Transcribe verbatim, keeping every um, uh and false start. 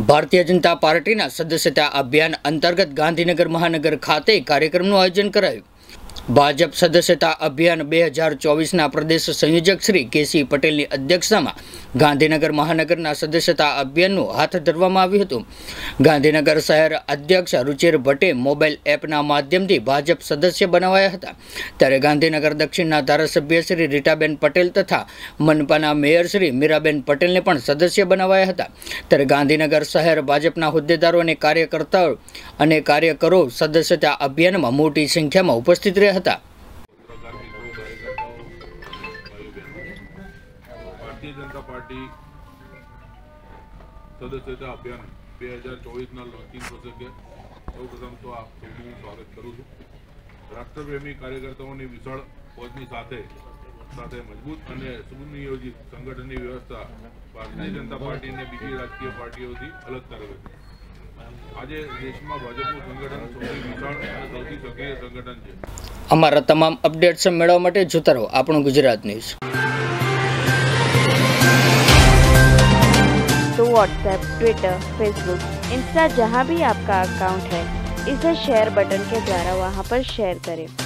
ભારતીય જનતા પાર્ટીના સદસ્યતા અભિયાન અંતર્ગત ગાંધીનગર મહાનગર ખાતે કાર્યક્રમનું આયોજન કરાયું। ભાજપ સદસ્યતા અભિયાન બે હજાર ચોવીસના પ્રદેશ સંયોજક શ્રી કેસી પટેલની અધ્યક્ષતામાં ગાંધીનગર મહાનગરના સદસ્યતા અભિયાનનું હાથ ધરવામાં આવ્યું હતું। ગાંધીનગર શહેર અધ્યક્ષ રુચિર ભટ્ટે મોબાઈલ એપના માધ્યમથી ભાજપ સદસ્ય બનાવાયા હતા। ત્યારે ગાંધીનગર દક્ષિણના ધારાસભ્ય શ્રી રીટાબેન પટેલ તથા મનપાના મેયર શ્રી મીરાબેન પટેલને પણ સદસ્ય બનાવાયા હતા। ત્યારે ગાંધીનગર શહેર ભાજપના હોદ્દેદારો અને કાર્યકર્તાઓ અને કાર્યકરો સદસ્યતા અભિયાનમાં મોટી સંખ્યામાં ઉપસ્થિત રહ્યા હતા। भारतीय जनता पार्टी सदस्यता अभियान બે હજાર ચોવીસના લોન્ચિંગ પ્રસંગે સૌ પ્રથમ તો આપ સૌનું સ્વાગત કરું છું। રાષ્ટ્રપ્રેમી કાર્યકર્તાઓની વિશાળ ફોજની સાથે સાથે મજબૂત અને સુનિયોજિત સંગઠનની વ્યવસ્થા ભારતીય જનતા પાર્ટીને બીજી રાજકીય પાર્ટીઓથી અલગ કરે છે। આજે દેશમાં ભાજપનું સંગઠન સૌથી વિશાળ અને સૌથી સક્રિય સંગઠન છે। અમારા તમામ અપડેટ્સ મેળવવા માટે જોતા રહો આપણું ગુજરાત ન્યૂઝ। तो व्हाट्सएप, ट्विटर, फेसबुक, इंस्टा जहाँ भी आपका अकाउंट है, इसे शेयर बटन के द्वारा वहाँ पर शेयर करें।